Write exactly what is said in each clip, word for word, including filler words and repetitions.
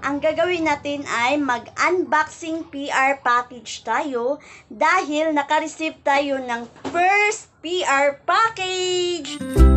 ang gagawin natin ay mag-unboxing P R package tayo dahil naka-receive tayo ng first P R package.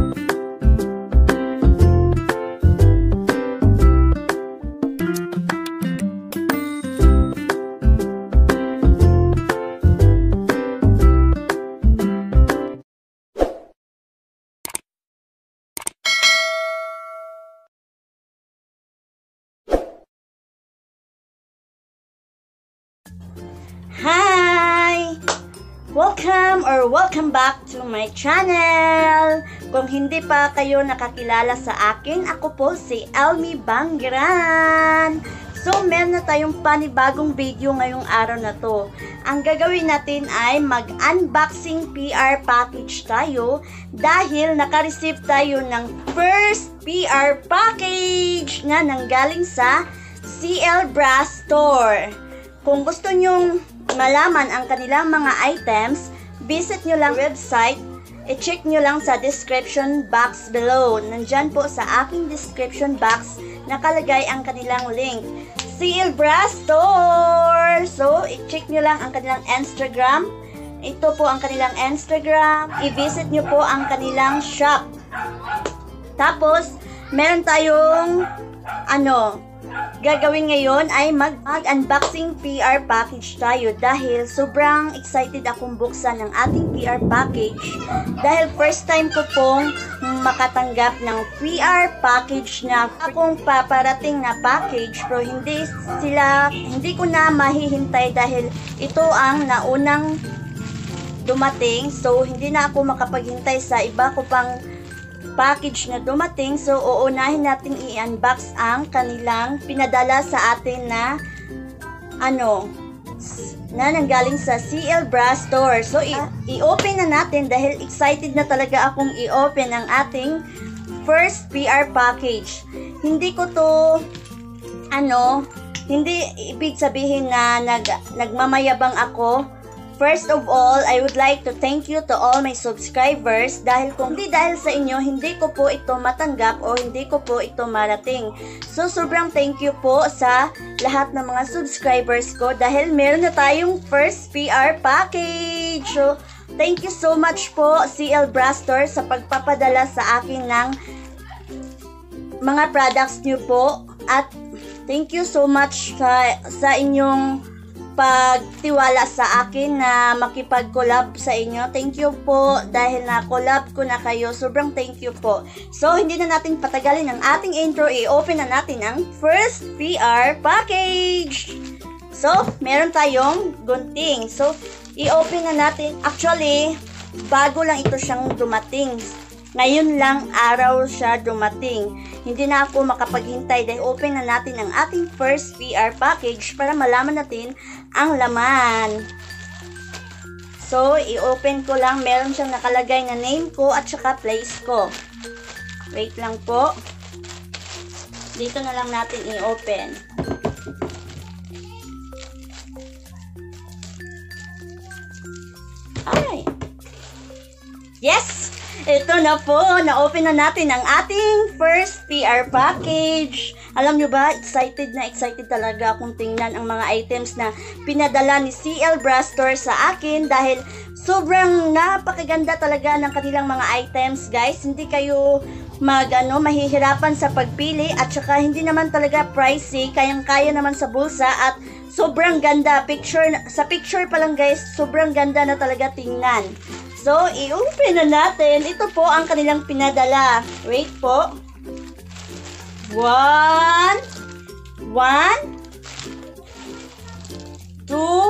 Hi! Welcome or welcome back to my channel! Kung hindi pa kayo nakakilala sa akin, ako po si Elmi Bangran. So, meron na tayong panibagong video ngayong araw na to. Ang gagawin natin ay mag-unboxing P R package tayo dahil naka-receive tayo ng first P R package na nanggaling sa C L Brass Store. Kung gusto nyong malaman ang kanilang mga items, visit nyo lang website, i-check nyo lang sa description box below. Nandyan po sa aking description box, nakalagay ang kanilang link. C L Brass Store! So, i-check nyo lang ang kanilang Instagram. Ito po ang kanilang Instagram. I-visit nyo po ang kanilang shop. Tapos, meron tayong, ano, gagawin ngayon ay mag-unboxing P R package tayo dahil sobrang excited akong buksan ng ating P R package dahil first time ko pong makatanggap ng P R package na akong paparating na package, pero hindi sila hindi ko na mahihintay dahil ito ang naunang dumating, so hindi na ako makapaghintay sa iba ko pang package na dumating. So, uunahin natin i-unbox ang kanilang pinadala sa atin na ano, na nanggaling sa C L Brass Store. So, i-open na natin dahil excited na talaga akong i-open ang ating first P R package. Hindi ko to, ano, hindi ibig sabihin na nag, nagmamayabang ako. First of all, I would like to thank you to all my subscribers dahil kung hindi dahil sa inyo, hindi ko po ito matanggap o hindi ko po ito marating. So, sobrang thank you po sa lahat ng mga subscribers ko dahil meron na tayong first P R package. So, thank you so much po C L Brass Store sa pagpapadala sa akin ng mga products nyo po at thank you so much sa, sa inyong pagtiwala sa akin na makipag-collab sa inyo. Thank you po dahil na-collab ko na kayo. Sobrang thank you po. So, hindi na natin patagalin ang ating intro. I-open na natin ang first P R package. So, meron tayong gunting. So, i-open na natin. Actually, bago lang ito siyang dumating. Ngayon lang araw siya dumating. Hindi na ako makapaghintay dahil open na natin ang ating first P R package para malaman natin ang laman. So, i-open ko lang. Meron siyang nakalagay na name ko at saka place ko. Wait lang po. Dito na lang natin i-open. Ay! Yes! Ito na po, na-open na natin ang ating first P R package. Alam nyo ba, excited na excited talaga akong tingnan ang mga items na pinadala ni C L Brass Store sa akin dahil sobrang napakaganda talaga ng kanilang mga items, guys. Hindi kayo mag, ano, mahihirapan sa pagpili at saka hindi naman talaga pricey, kayang-kaya naman sa bulsa at sobrang ganda. Picture, sa picture pa lang, guys, sobrang ganda na talaga tingnan. So, i-open na natin. Ito po ang kanilang pinadala. Wait po. One. One. Two.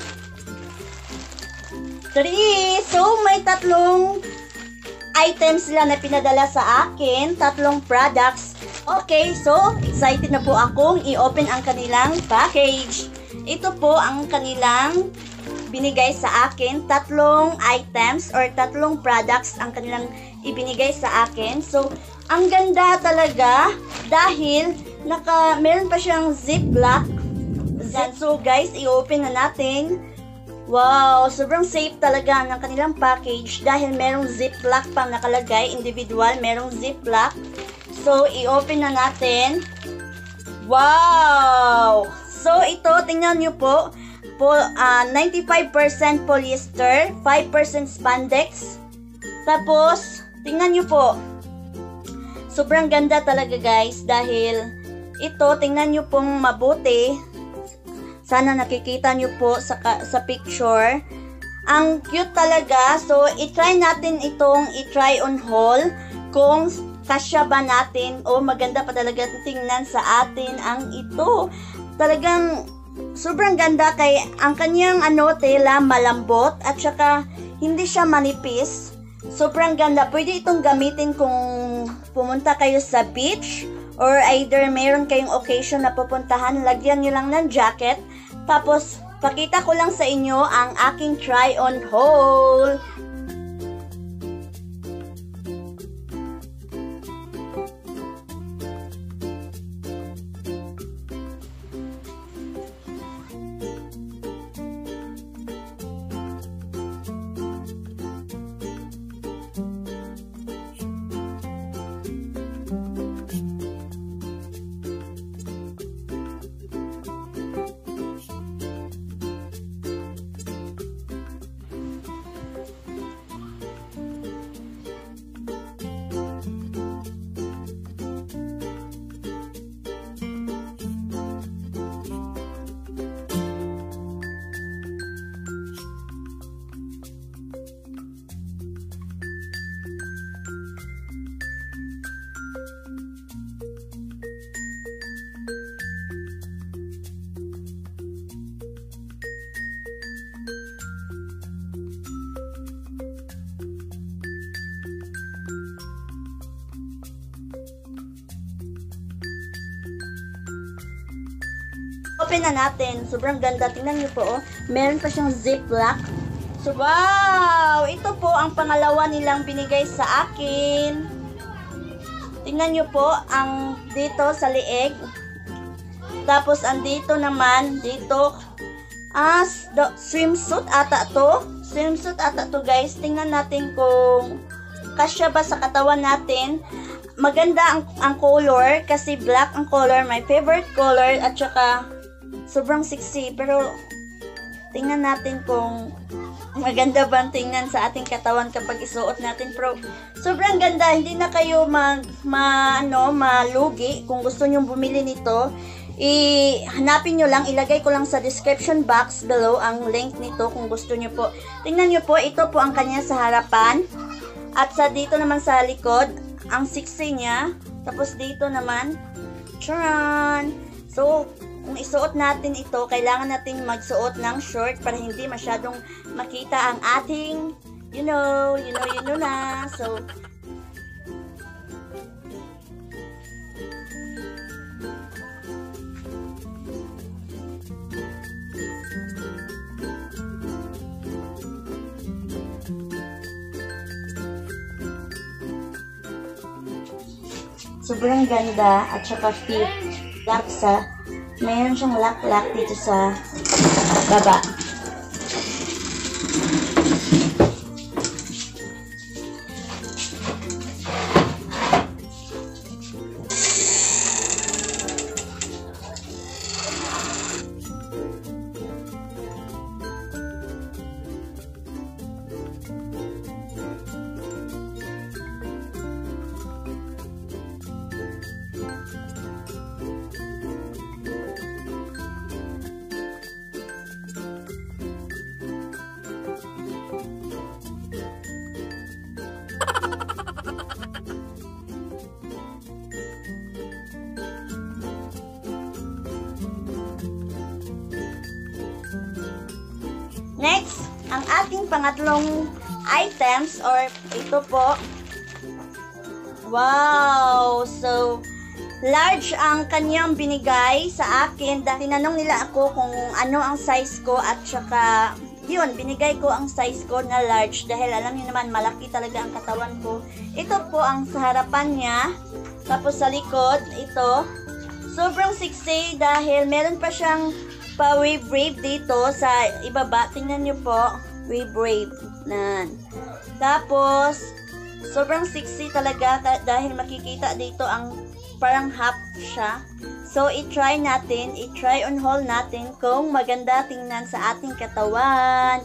Three. So, may tatlong items sila na pinadala sa akin. Tatlong products. Okay, so, excited na po akong i-open ang kanilang package. Ito po ang kanilang binigay sa akin. Tatlong items or tatlong products ang kanilang ibinigay sa akin. So, ang ganda talaga dahil naka, meron pa siyang ziplock. So, guys, i-open na natin. Wow, sobrang safe talaga ng kanilang package dahil merong ziplock pang nakalagay. Individual, merong ziplock. So, i-open na natin. Wow! So, ito, tingnan nyo po. po uh, ninety-five percent polyester, five percent spandex. Tapos, tingnan nyo po. Sobrang ganda talaga guys dahil ito, tingnan nyo pong mabuti. Sana nakikita nyo po sa, sa picture. Ang cute talaga. So, i-try natin itong i-try on haul kung kasya ba natin o maganda pa talaga tingnan sa atin ang ito. Talagang sobrang ganda kay ang kanyang ano, tela malambot at saka hindi siya manipis. Sobrang ganda. Pwede itong gamitin kung pumunta kayo sa beach or either mayroon kayong occasion na pupuntahan, lagyan nyo lang ng jacket. Tapos, pakita ko lang sa inyo ang aking try on haul. Open na natin. Sobrang ganda. Tingnan nyo po, oh. Meron pa siyang ziplock. So, wow! Ito po ang pangalawa nilang binigay sa akin. Tingnan nyo po, ang dito sa liig. Tapos, andito naman, dito, as the swimsuit ata to. Swimsuit ata to, guys. Tingnan natin kung kasya ba sa katawan natin. Maganda ang, ang color, kasi black ang color. My favorite color, at saka sobrang sexy, pero tingnan natin kung maganda ba tingnan sa ating katawan kapag isuot natin. Pero sobrang ganda, hindi na kayo mag ma, ano, malugi. Kung gusto nyo bumili nito, i-hanapin nyo lang, ilagay ko lang sa description box below ang link nito kung gusto nyo po. Tingnan nyo po, ito po ang kanya sa harapan, at sa dito naman sa likod, ang sexy niya. Tapos dito naman, charan! So, kung isuot natin ito, kailangan natin magsuot ng short para hindi masyadong makita ang ating, you know, you know, you know na. So, sobrang ganda at saka fit. Laksa. Mayroon siyang lock-lock dito sa baba. Next, ang ating pangatlong items, or ito po. Wow! So, large ang kanyang binigay sa akin. Dahil tinanong nila ako kung ano ang size ko, at saka, yun, binigay ko ang size ko na large. Dahil alam niyo naman, malaki talaga ang katawan ko. Ito po ang sa harapan niya. Tapos sa likod, ito. Sobrang sexy dahil meron pa siyang pa-wave wave dito sa ibaba. Tingnan nyo po, wave wave nan. Tapos sobrang sexy talaga dahil makikita dito ang parang half siya. So, i-try natin, i-try on haul natin kung maganda tingnan sa ating katawan.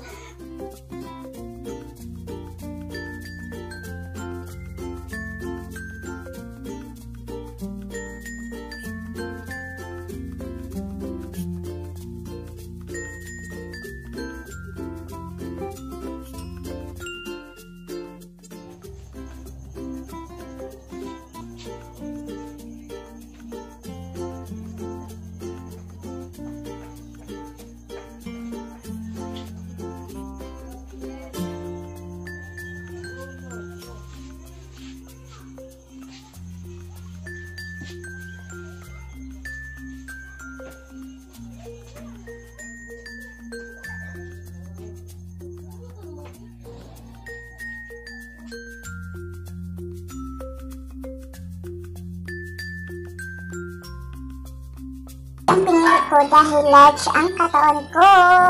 Ang pinili ko dahil large ang katawan ko.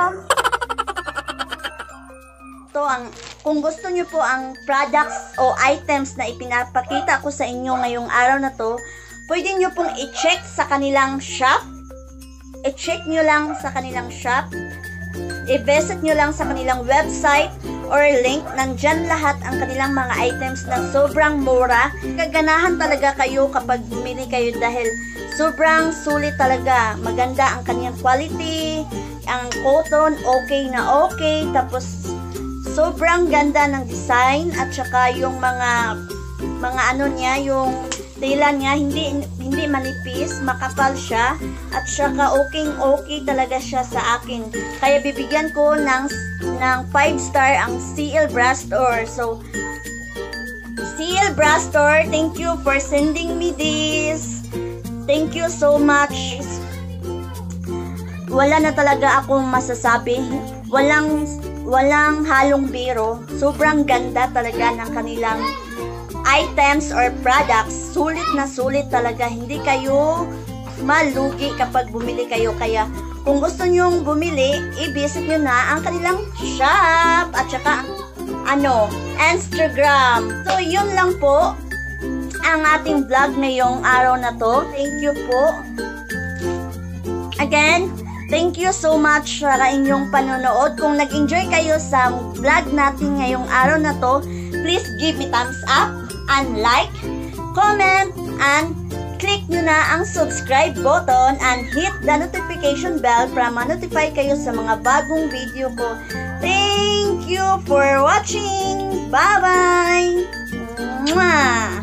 Ito ang, kung gusto nyo po ang products o items na ipinapakita ko sa inyo ngayong araw na to, pwede nyo pong i-check sa kanilang shop. I-check nyo lang sa kanilang shop. I-visit nyo lang sa kanilang website or link. Nandyan lahat ang kanilang mga items na sobrang mura. Kaganahan talaga kayo kapag bumili kayo dahil sobrang sulit talaga. Maganda ang kanyang quality. Ang cotton, okay na okay. Tapos, sobrang ganda ng design. At saka yung mga, mga ano niya, yung tela niya, hindi, hindi manipis. Makapal siya. At saka, okay, okay talaga siya sa akin. Kaya bibigyan ko ng, ng five star ang C L Bra Store. So, C L Bra Store, thank you for sending me this. Thank you so much. Wala na talaga akong masasabi. Walang walang halong biro. Sobrang ganda talaga ng kanilang items or products. Sulit na sulit talaga. Hindi kayo malugi kapag bumili kayo. Kaya kung gusto nyong bumili, i-visit nyo na ang kanilang shop at saka ano, Instagram. So, yun lang po ang ating vlog ngayong araw na to. Thank you po. Again, thank you so much sa inyong panonood. Kung nag-enjoy kayo sa vlog natin ngayong araw na to, please give me thumbs up and like, comment, and click nyo na ang subscribe button and hit the notification bell para ma-notify kayo sa mga bagong video ko. Thank you for watching. Bye-bye! Mwah!